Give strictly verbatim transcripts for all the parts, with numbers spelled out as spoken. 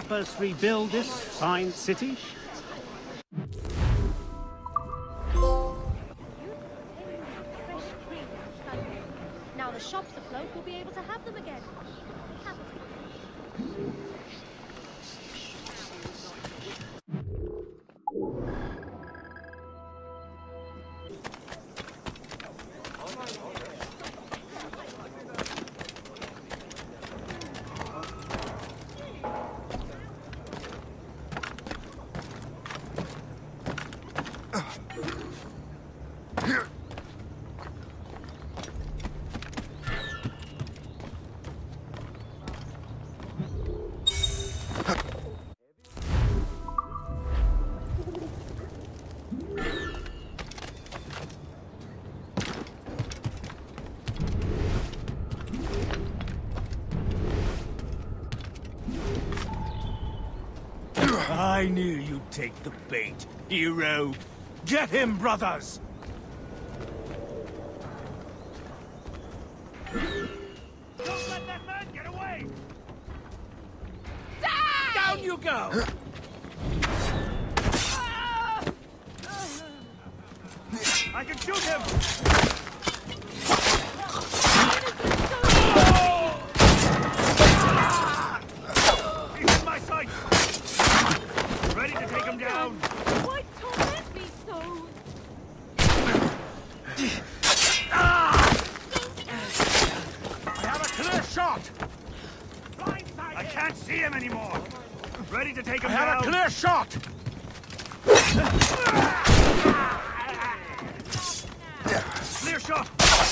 help us rebuild this fine city? Now the shops afloat will be able to have them again. I knew you'd take the bait, hero. Get him, brothers! Don't let that man get away! Die! Down you go! I can shoot him! He's in my sight! Ready to take him down! Why torment me so? I have a clear shot! I can't see him anymore! Ready to take him I down! I have a clear shot! Clear shot!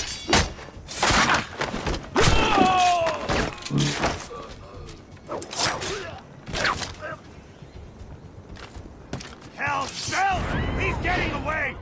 Hell, Bell! He's getting away!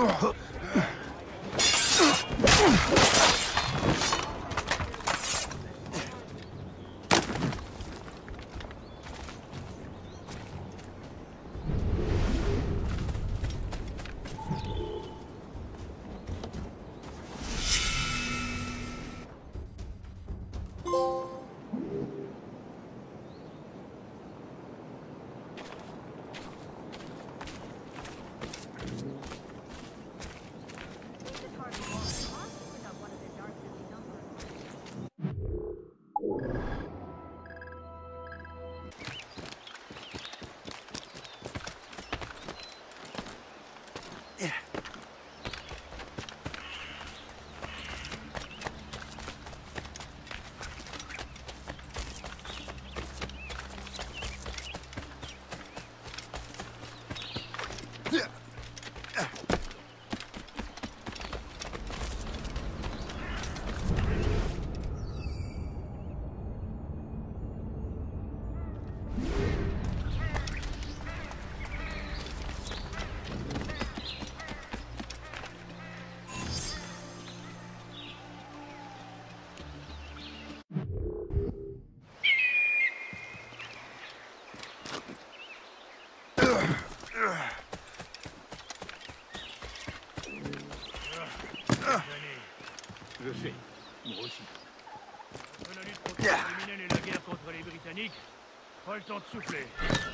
Je sais, moi aussi. La lutte contre les criminels et la guerre contre les Britanniques, pas le temps de souffler.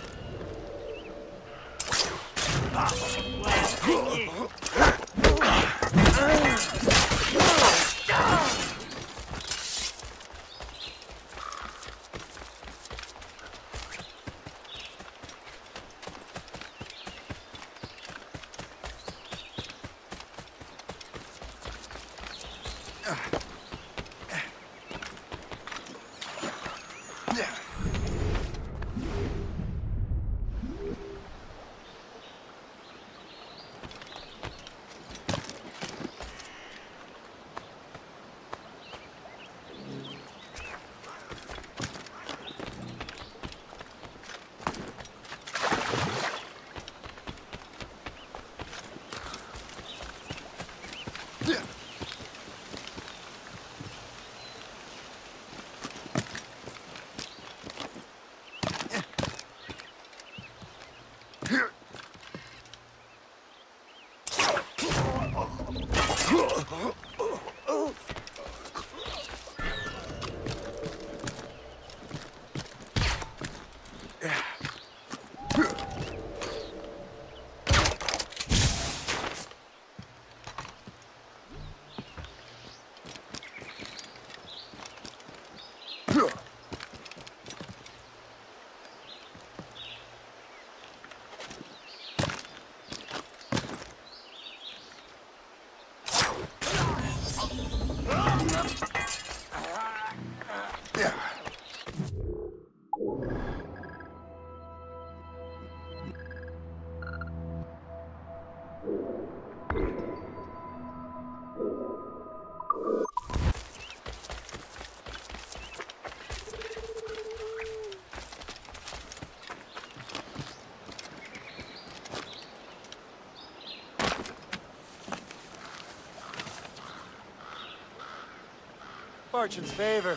Ah, fortune's favor.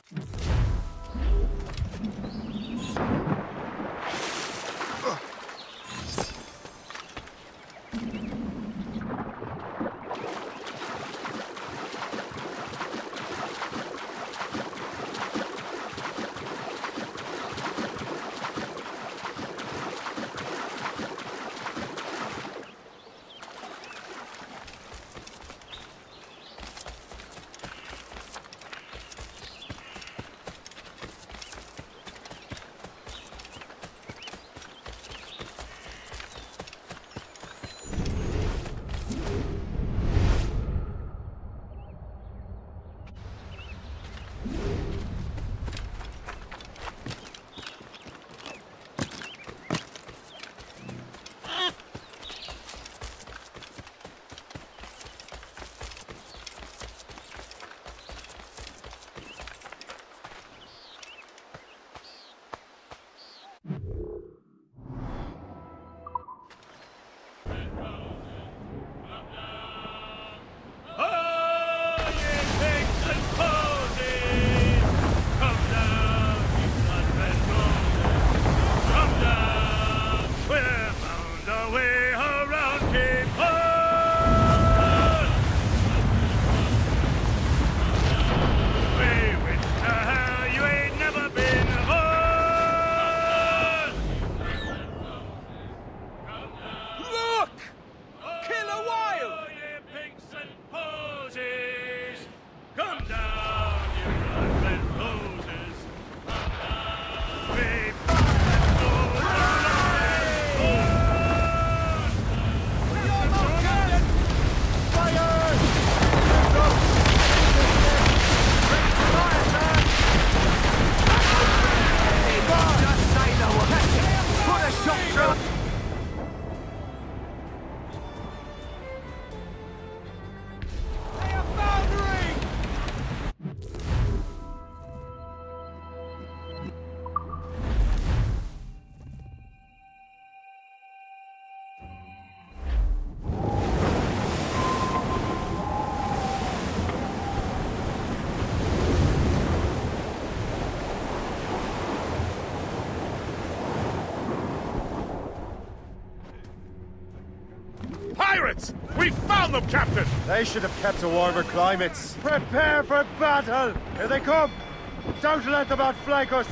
We found them, Captain! They should have kept to warmer climates. Prepare for battle! Here they come! Don't let them outflank us!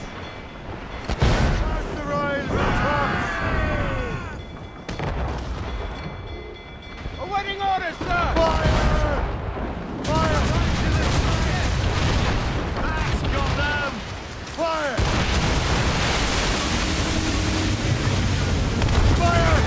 Charge the royals and tops! Awaiting orders, sir! Fire! Fire! Mask on them! Fire! Fire!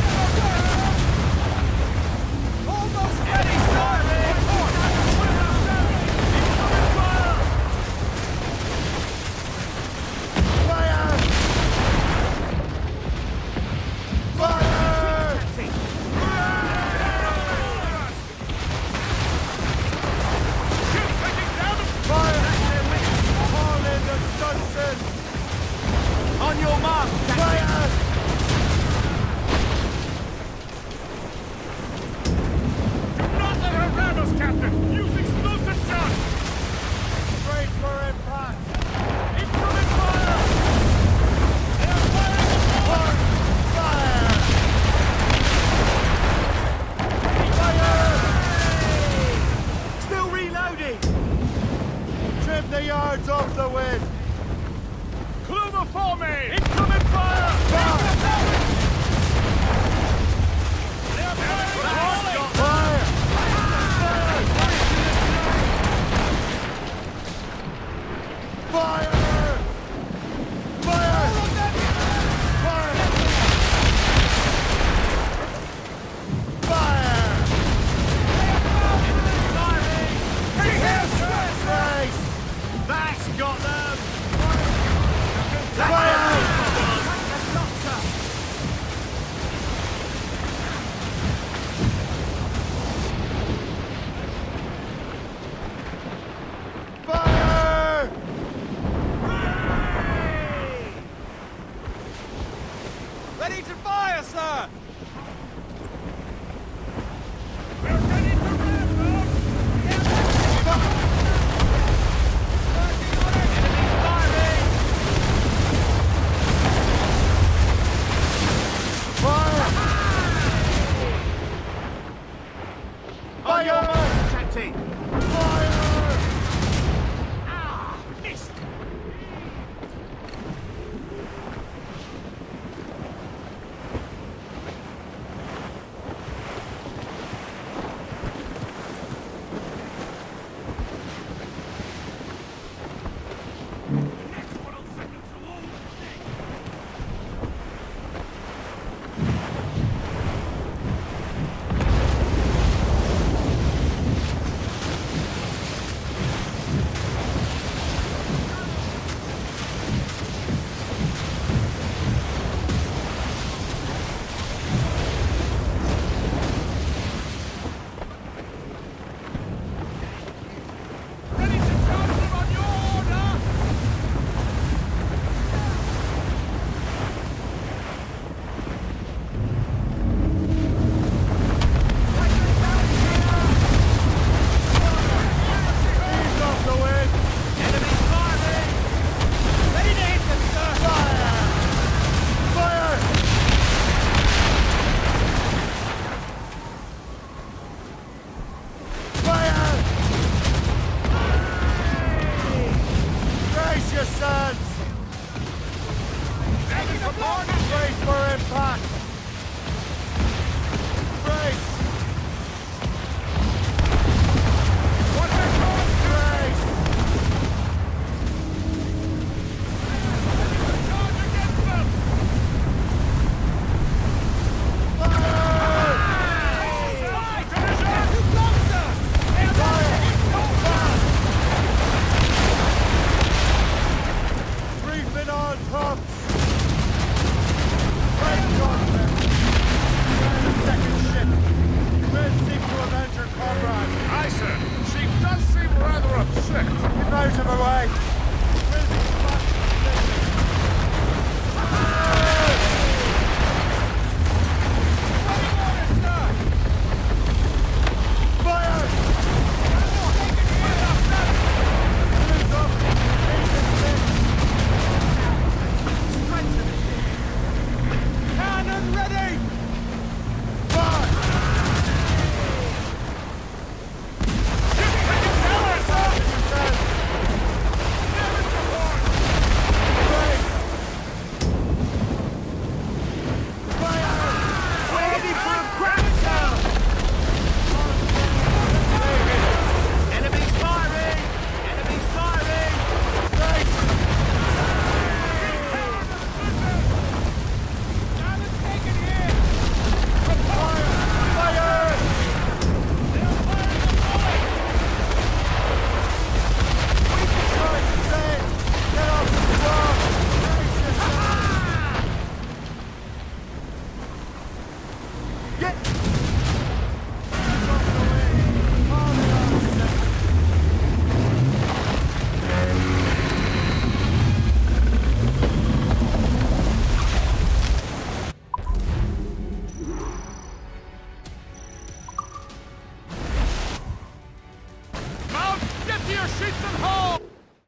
Schützen hoch!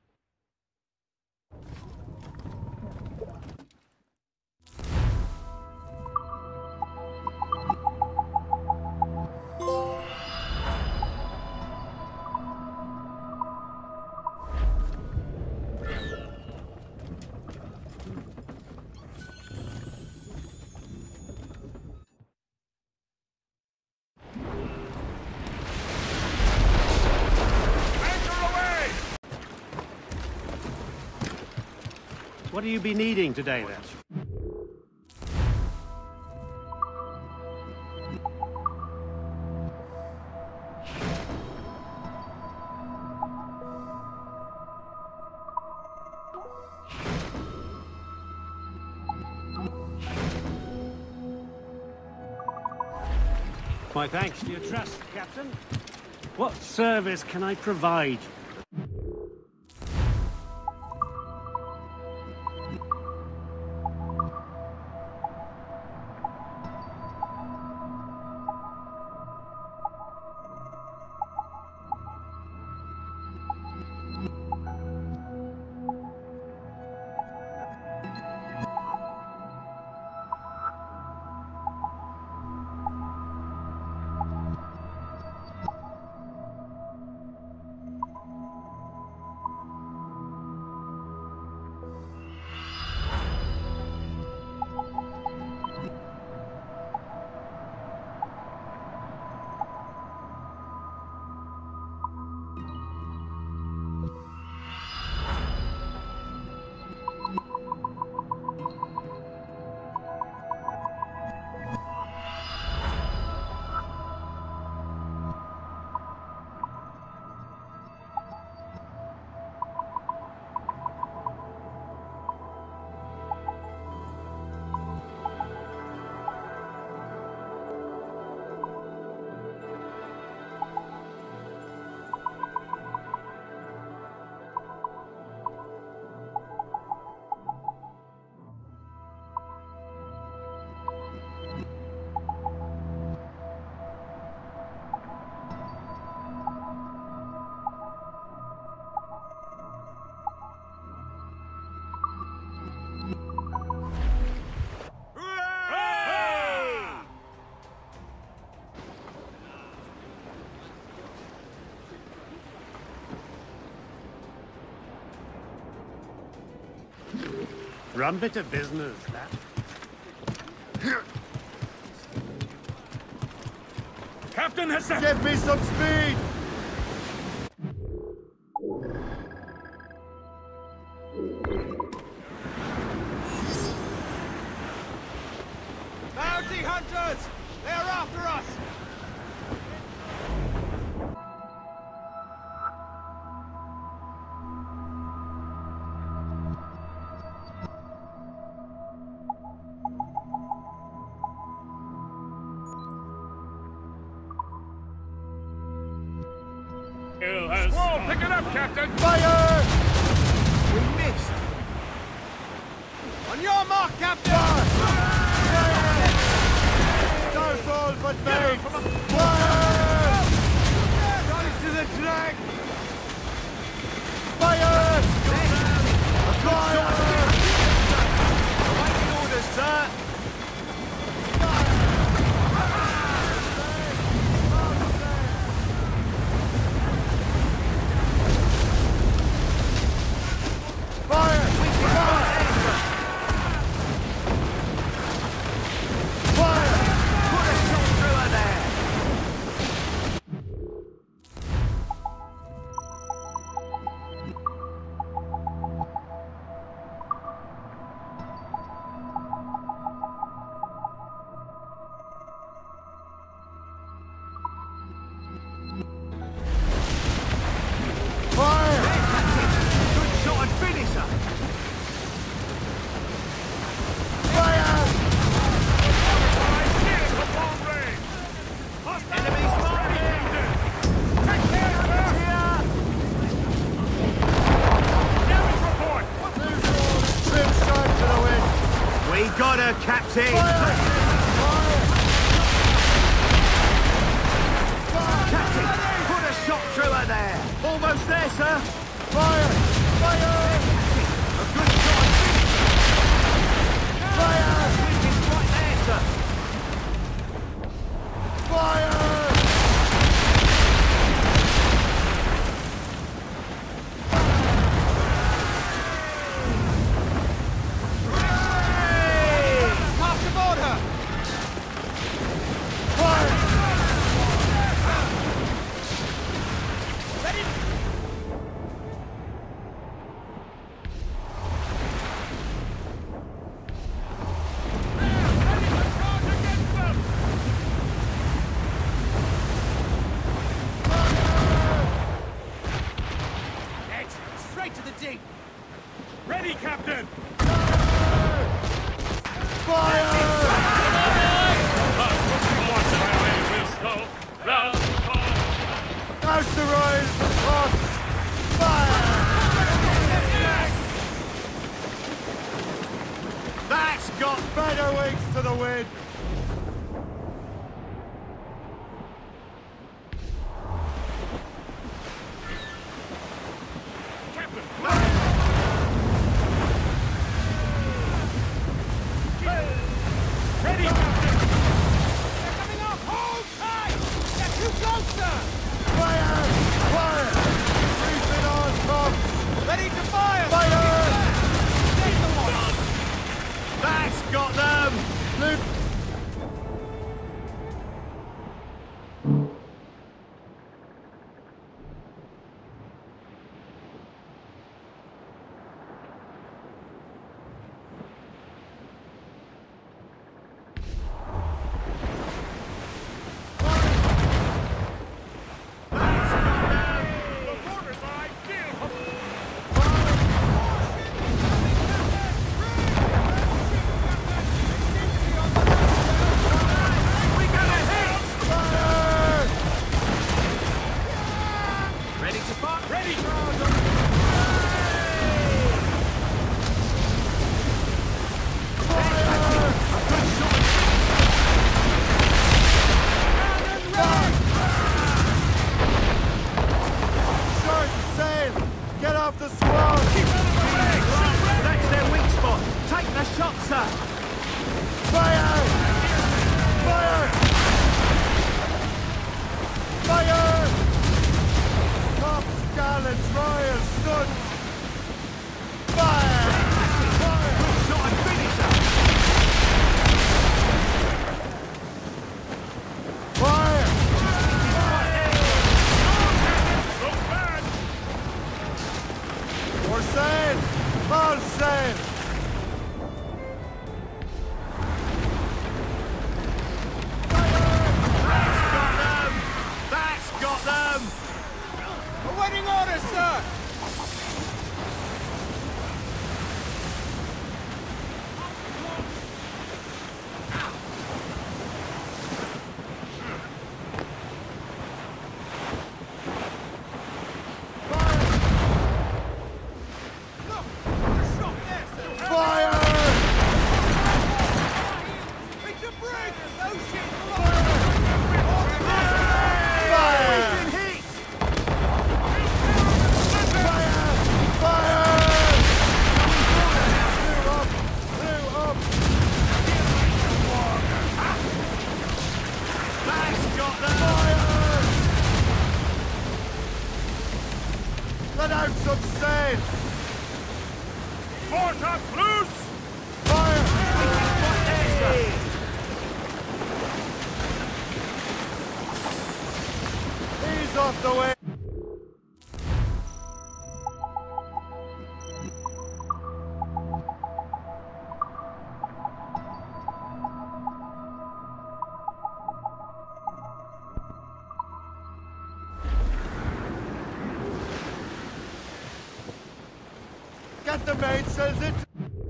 What do you be needing today, then? My thanks for your trust, Captain. What service can I provide? Rum bit of business, that. Captain has said... Give me some speed! Bounty hunters! They are after us! Whoa, pick it up, Captain! Fire! We missed! On your mark, Captain! That's all but Get her me! from a... Fire! Right to the drag! Fire! Fire! Awaiting orders, sir! the win! The maid says it.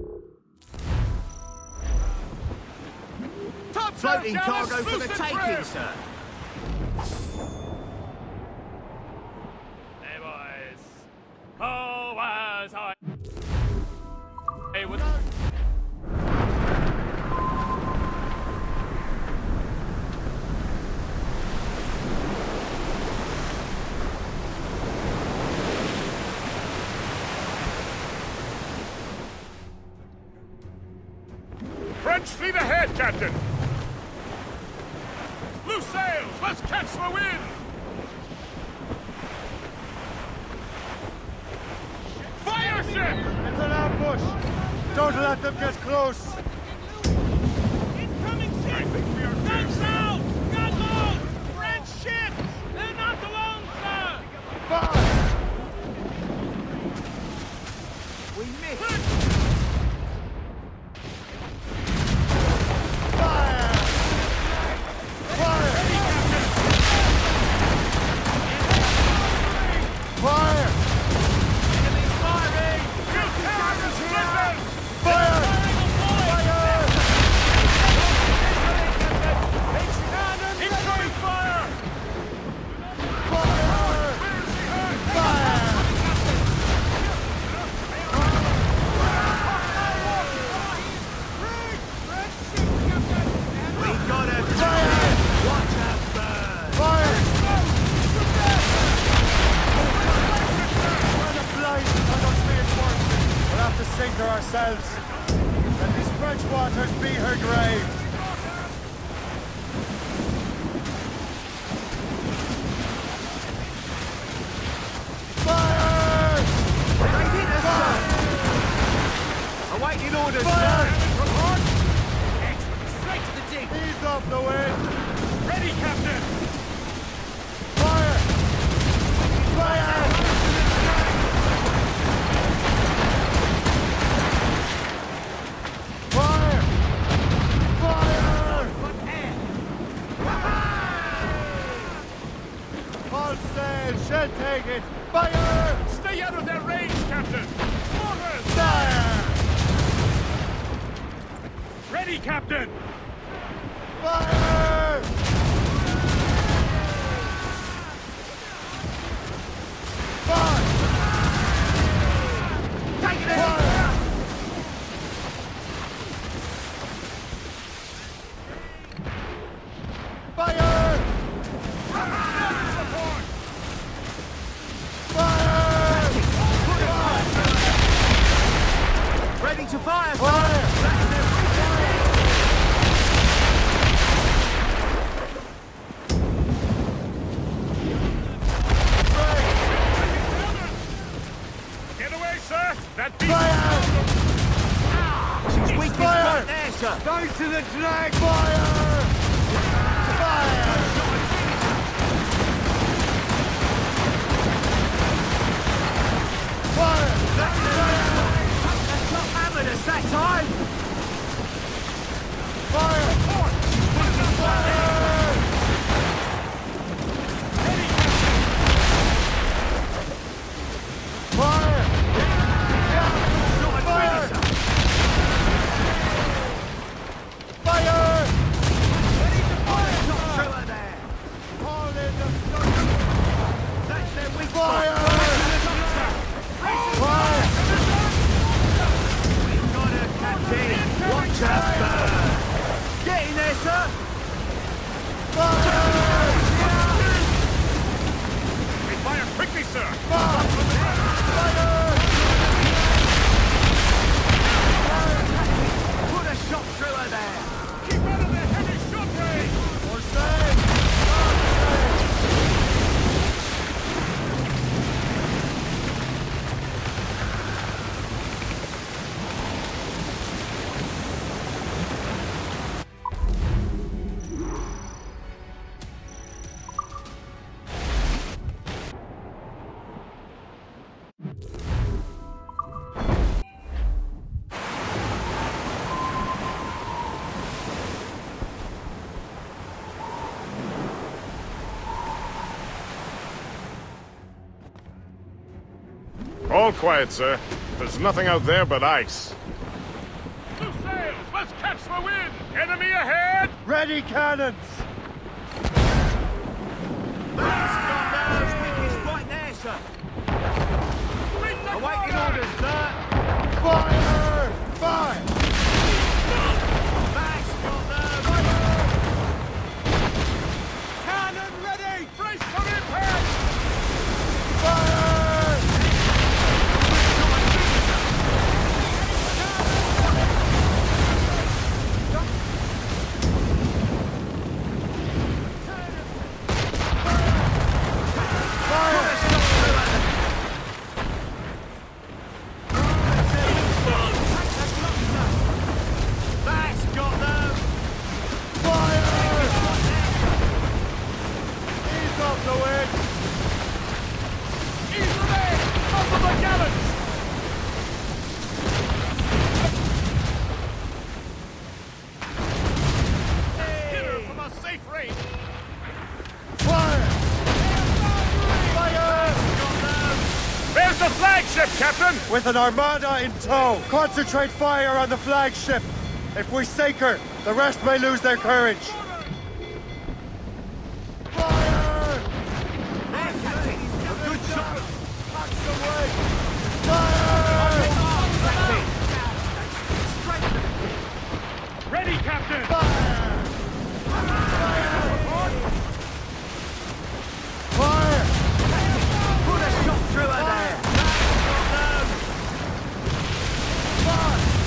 Top Floating cargo for the taking, sir. Hey boys, how was I? Hey, what's French fleet ahead, Captain! Loose sails! Let's catch the wind! Fire ship! It's an ambush! Don't let them get close! incoming ship? Guns out! Gun load! French ship! They're not alone, sir! Fire! We missed! Fire! yourselves. Let these French waters be her grave. Fire! They hit us, sir! Awaiting orders, Fire! sir! Straight to the dig! Ease off the wind! Ready, Captain! Fire! Fire! Fire! Fire! All sail, shall take it! Fire! Stay out of their range, Captain! Orders! Fire! Ready, Captain! Fire! Fire! Take it in! Fire! Fire! Support! Fire! Ready to fire, sir! Fire! Get away, sir! That beast Fire! She's weak as Fire! right there, sir! Down to the drag! Fire! Fire! Fire! That's not hammered us that time! Fire! Fire! Fire! Fire! Fire! Ready to fire! Not through her there! All in the stuff! That's their weak Fire! spot! Fire! We've got her, Captain! Watch her burn! Get in there, sir! Fire! We fire quickly, sir! Fire! Put a shot through her there! Keep out of their heavy shot range! Or save! All quiet, sir. There's nothing out there but ice. Loose sails! Let's catch the wind! Enemy ahead! Ready cannons! Those weakest right there, sir! Meet the Awaiting corner! orders, sir! Fire! Fire! Back's got them! Cannon ready! Brace for impact! Fire! Back's got them! Fire! Ease off the wind! Ease the men! Muzzle the gallants! Hit her from a safe range! Fire! Fire! There's the flagship, Captain! With an armada in tow, concentrate fire on the flagship. If we sink her, the rest may lose their courage. Fire! There, Captain! A good shot! Axe away! Fire! Captain! Ready, Captain! Fire! Fire! Put a shot through her there! Fire!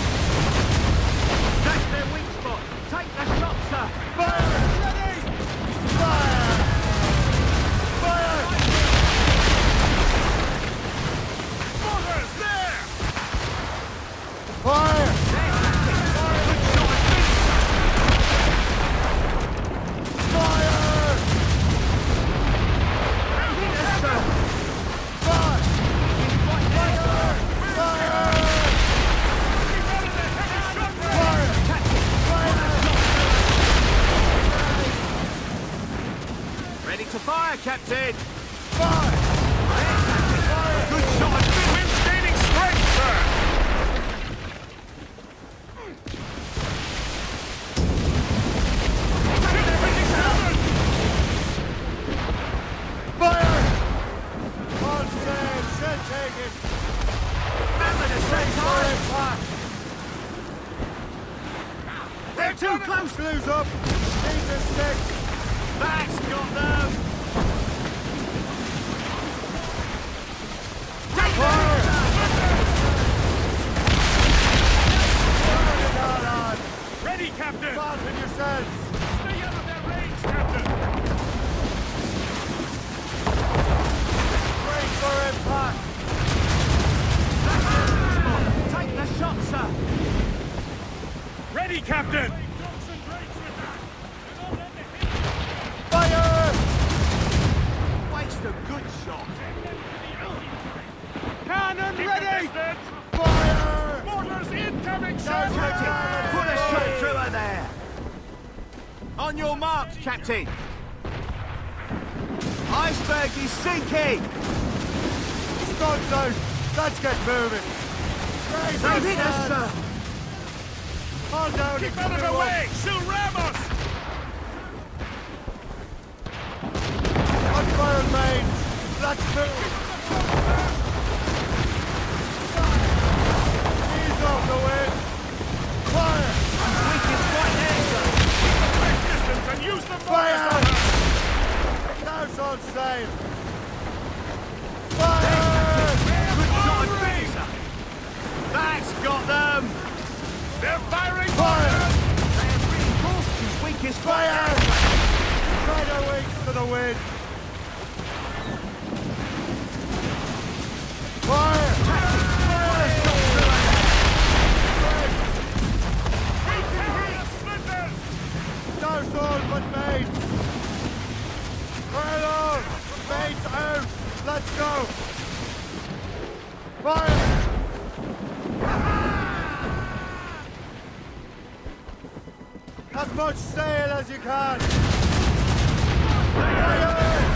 Ready to fire, Captain! Fire! Fire! Good shot! Wind's gaining strength, sir! Fire! On sail, shall take it. Remember to stay Fire tight! back. They're too close! Blues up. Need the stick. That's got them! Take Fire! them! Fire it on. Ready, Captain! Fasten yourselves. Stay out of their range, Captain! Brace for impact. Take the shot, sir! Ready, Captain! Fire! Waste a good shot! Cannon ready! Distance. Fire! Mortars incoming, Now, sir! Captain. Put a shot through her there! On your marks, Captain! Iceberg is sinking! Studs out. Let's get moving. Brace They hit us, yourselves. sir! Hold down Keep and out of clear the up. way! She'll ram us! Unfurled mains. Let's move. Ease off the wind. Fire! Weak is right there, sir! Take distance and use the Fire! mortars on her! Now's on sail. Fire! Good shot, sir! That's got them! They're firing Fire! mortars! They have reinforced his weakest Fire! Try the wings to the wind. Fire! Splinters! Now's all but mains. Fire on! Mains out! Let's go! Fire! As much sail as you can! Fire!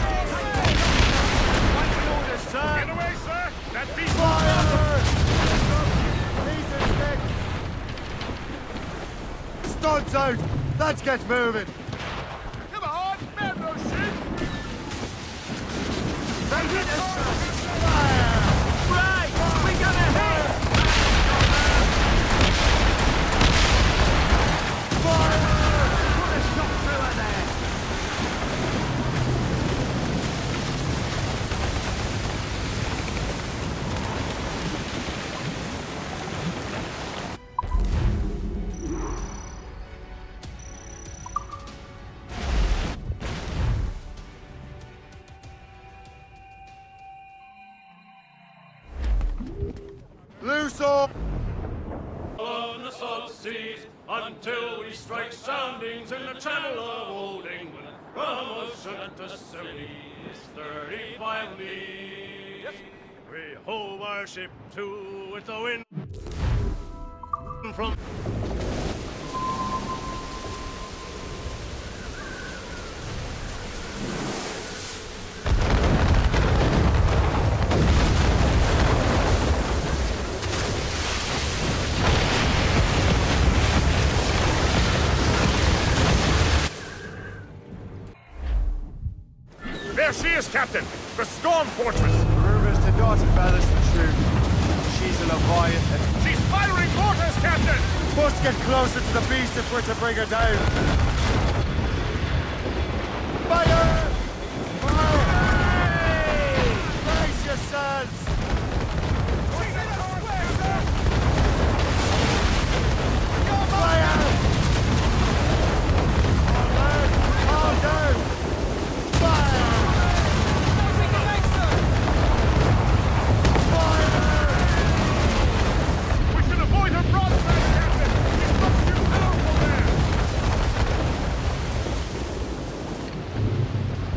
Orders, sir! Get away, sir! That beast Fire! These are sticks! Studs out! Let's get moving! Come on! Man those ships! They hit us, sir! Fire! Right! We're gonna hit! Fire! Put a shot through her there! Loose off! On the salt seas until we strike soundings in the channel of Old England. From Ocean to Scilly is thirty-five leagues. We hove our ship to with the wind from. There she is, Captain! The Storm Fortress! Rumors to Dawson Palace the truth. She's a Leviathan. She's firing mortars, Captain! Must get closer to the beast if we're to bring her down. Fire! Fire! Brace yourselves! Fire! All down! All down! Fire! We should avoid her broadside, Captain! She's much too powerful there!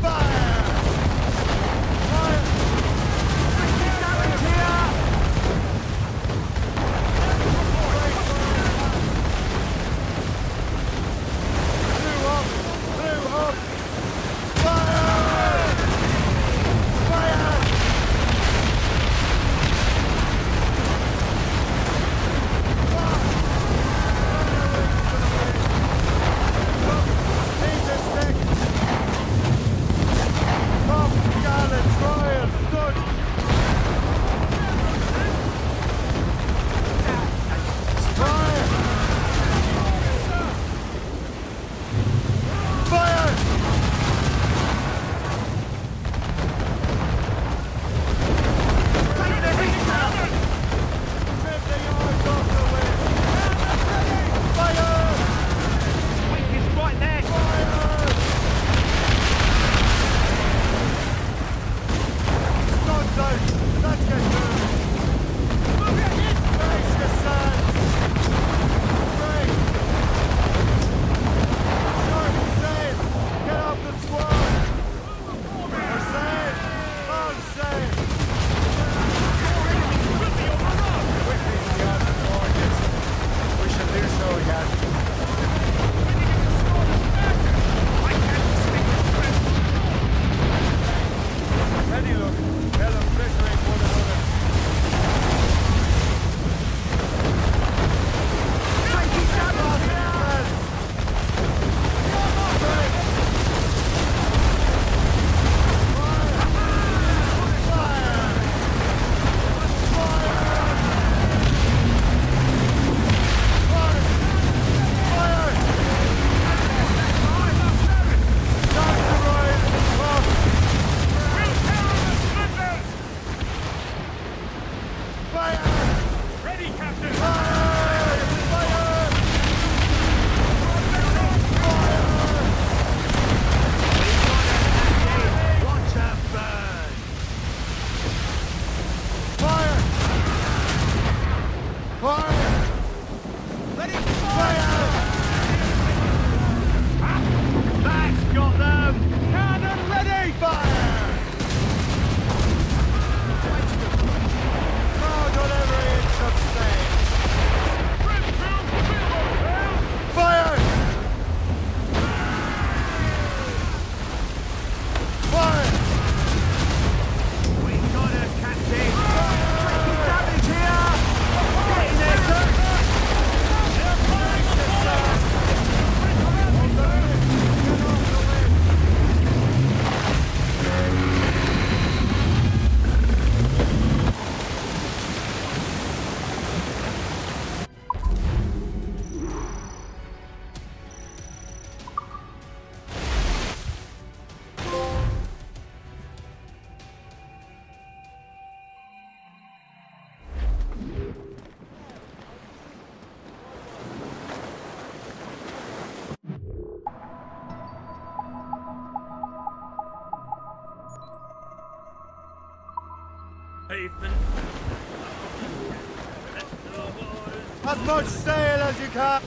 As much sail as you can.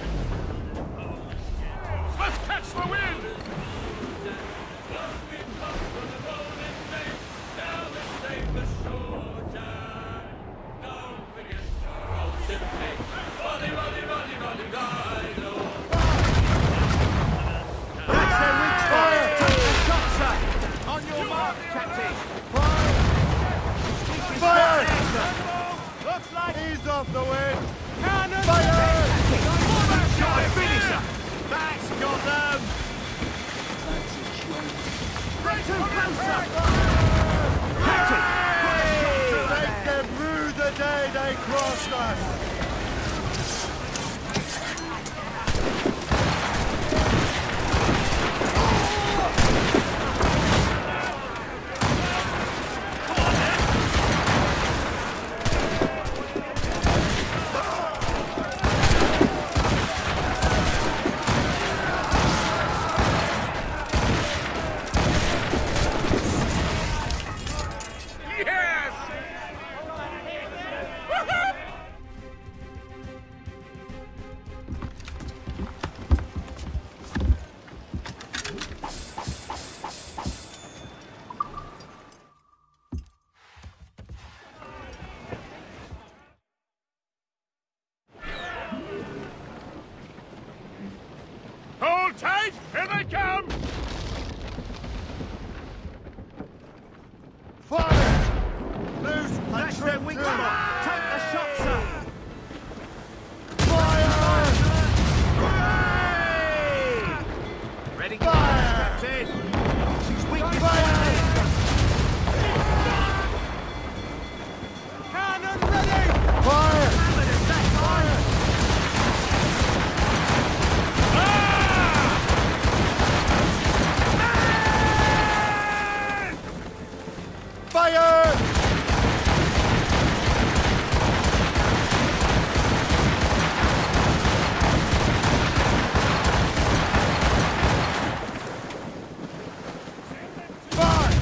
Let's catch the wind! That's their weak spot. Take the shot, sir. On your mark, Captain. Fire! Looks like Ease off the wind. cannon. Fire! Shot a finisher. That's got them. Too closer. Captain, put a shot through her Make there. them rue the day they crossed us. Yes! Hold tight! Here they come! Fire! Loose and That's their trim weak to. spot. Take the shot, sir. Fire! Ready, Fire! Captain. She's weak as Fire! cannon ready. Fire! Hammered at that time. Fire! Fire!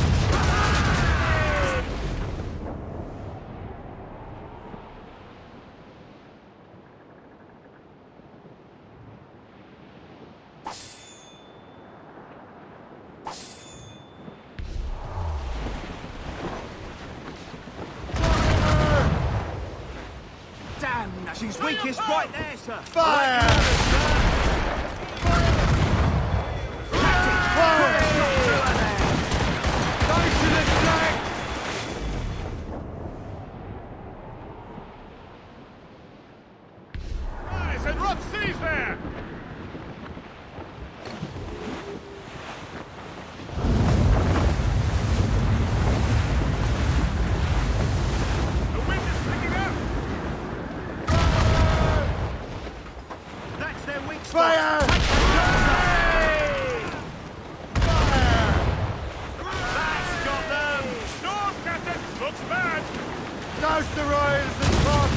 Damn, she's weakest right there, sir. Fire! Captain, put a shot through her there. Go to the flank! Nice and rough seas there! The wind is picking up! That's their weak spot. Fire! Take the shot, sir. Fire! That's got them. Storm, Captain! Looks bad! Douse the royals and top!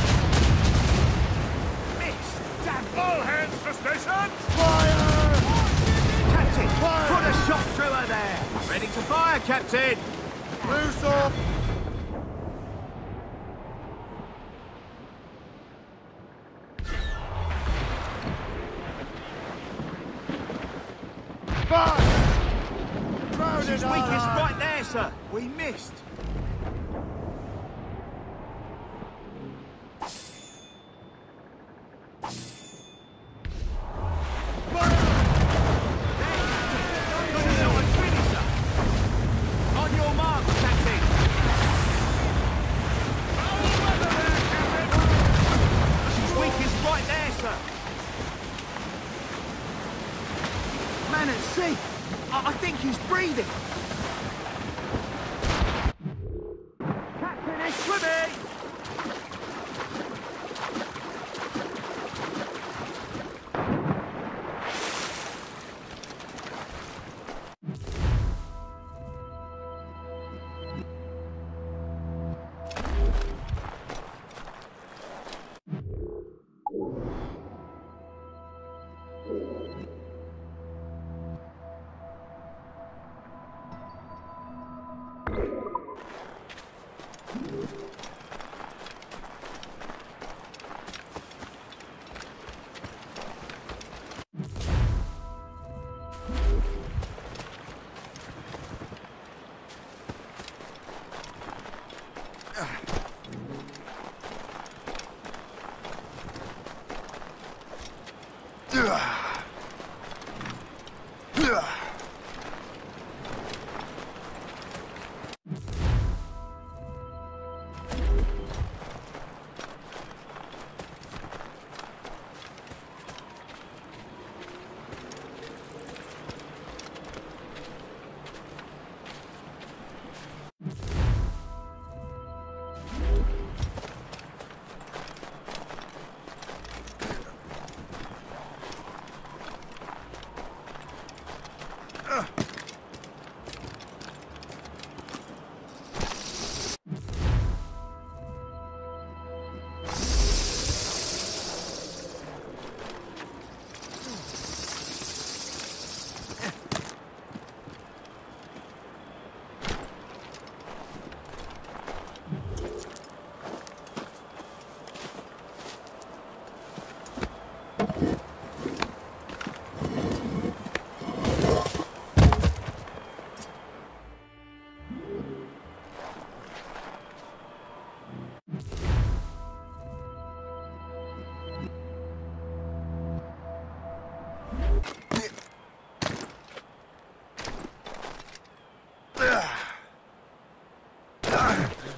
Miss. Damn. All hands to stations! Fire! Captain, Fire! put a shot through her there. Ready to fire, Captain. Loose off! Fire! Crowded She's all weakest on. right there, sir. We missed. On your mark, Captain. She's weakest right there, sir. Man at sea. I, I think he's breathing.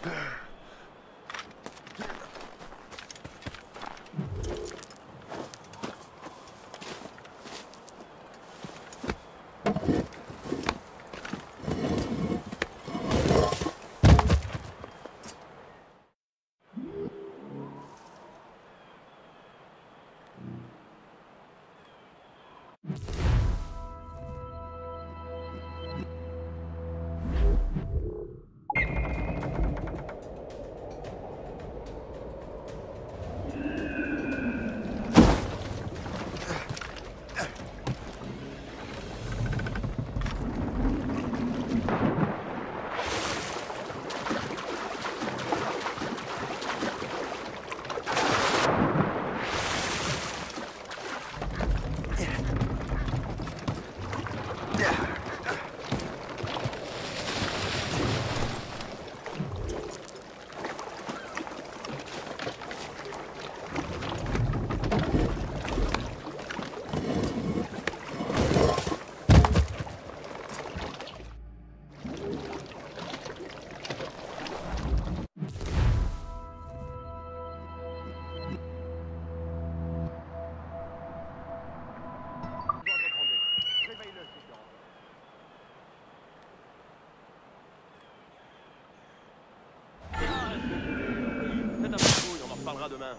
Demain.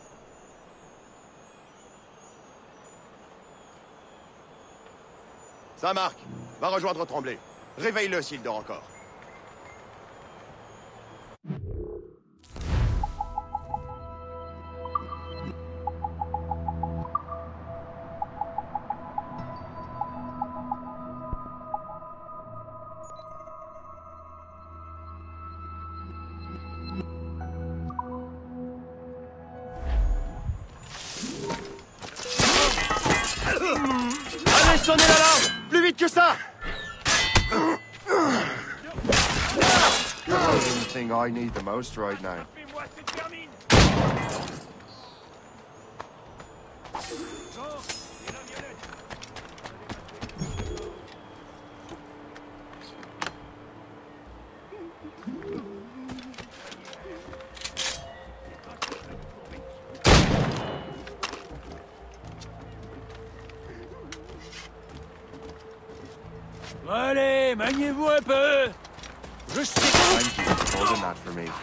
Ça marque. Va rejoindre Tremblay. Réveille-le s'il dort encore. Allez, sonnez l'alarme! Plus vite que ça! You're the thing I need the most right now. Allez, maniez-vous un peu. Je sais. Thank you for holding that for me.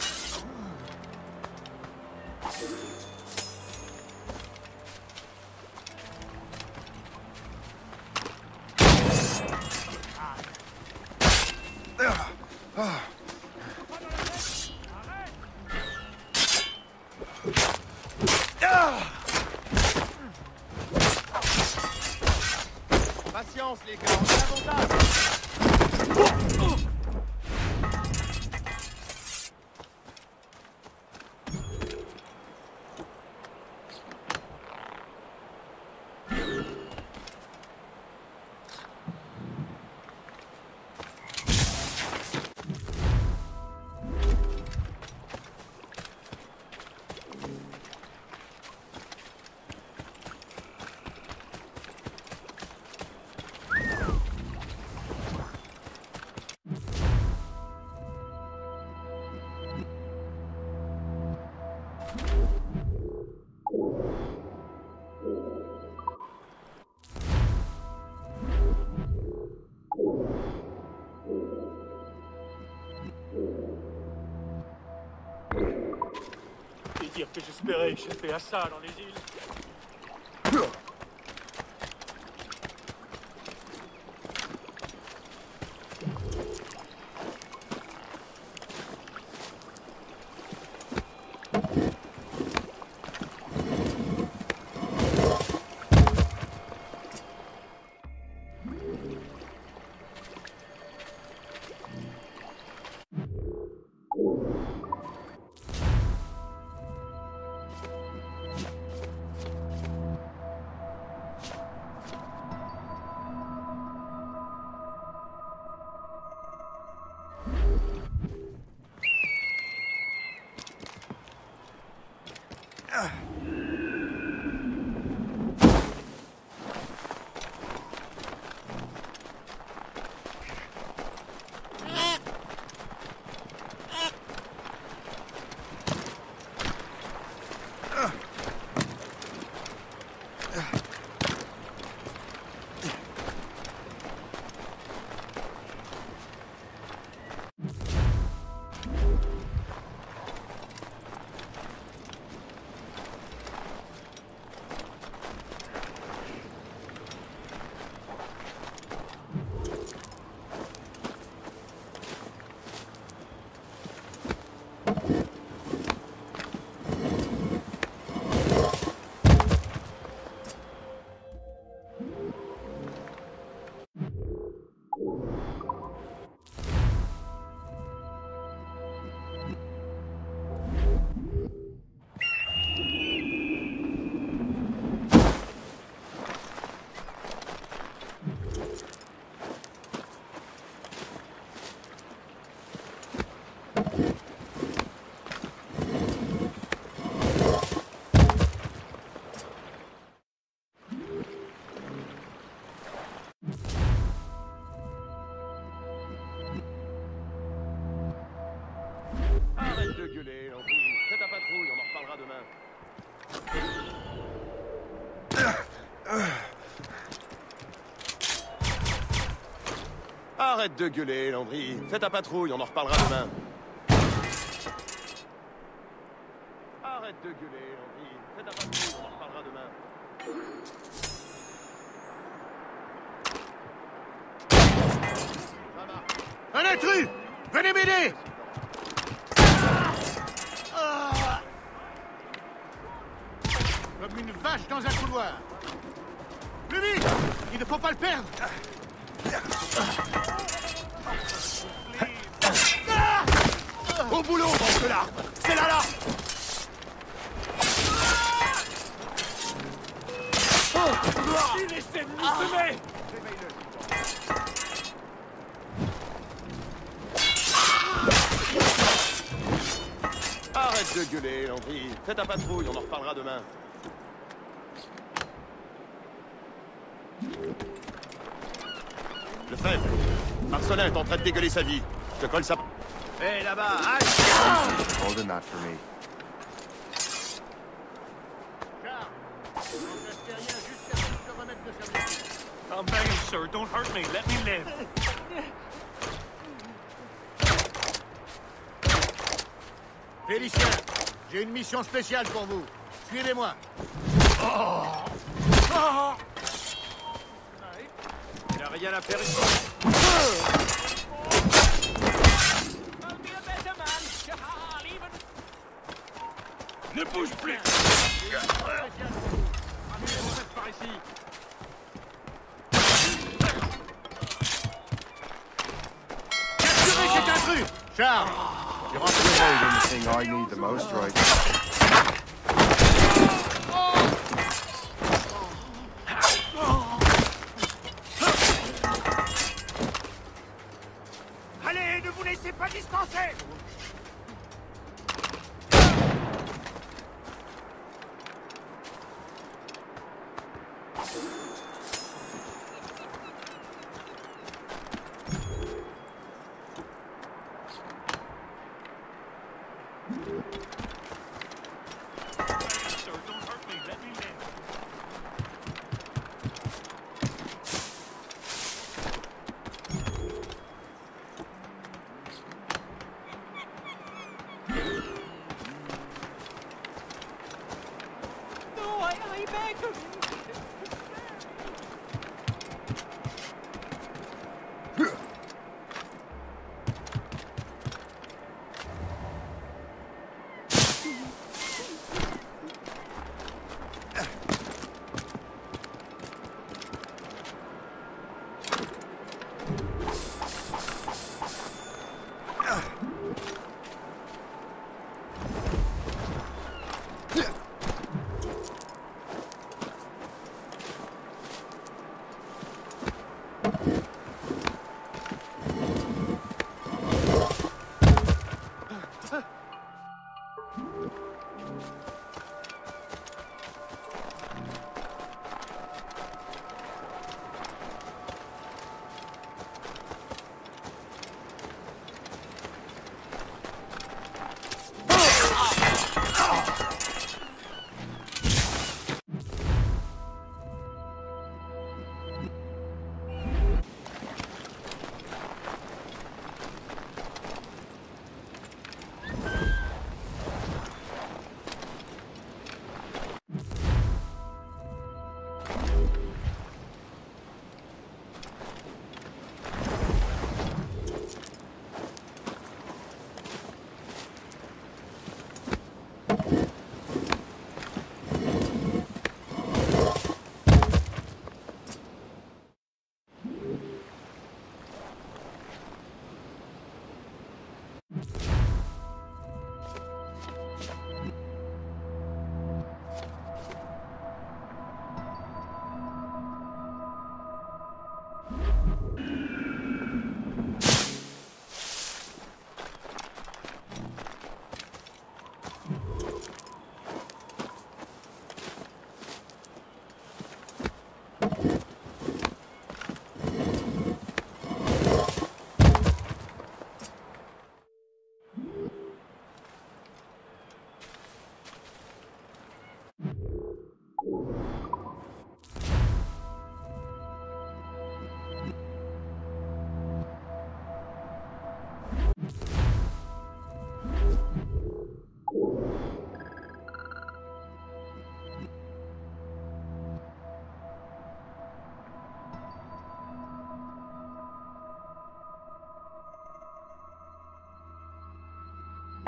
Patience, les gars, on a l'avantage. Et dire que j'espérais échapper à ça dans les îles. Arrête de gueuler, Landry. Fais ta patrouille, on en reparlera demain. Arrête de gueuler, Landry. Fais ta patrouille, on en reparlera demain. Un intrus! Venez m'aider! Comme une vache dans un couloir. Plus vite! Il ne faut pas le perdre! Au boulot, là. C'est là, là. Il essaie de nous semer. Arrête de gueuler, Landry. Fais ta patrouille, on en reparlera demain. Le faible. Marcelin est en train de dégueuler sa vie. Je te colle ça. Hé, hey, là-bas, halte! Holding that for me. I'm begging, sir. Don't hurt me. Let me live. Félicien, j'ai une mission spéciale pour vous. Suivez-moi. Oh. Oh. Il n'y a rien à faire ici. Ne bouge plus. Par ici. Capturez cet intrus. Charles, tu rentres le Holding the thing I need the most right now. Allez, ne vous laissez pas distancer.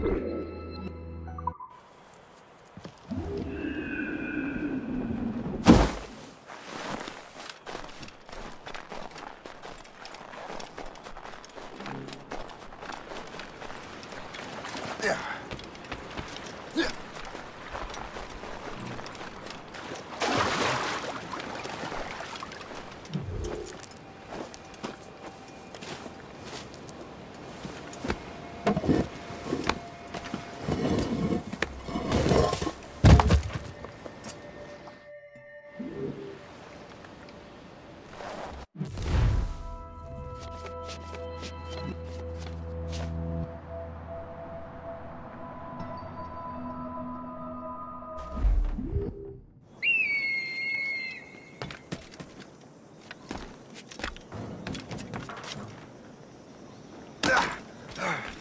Ah!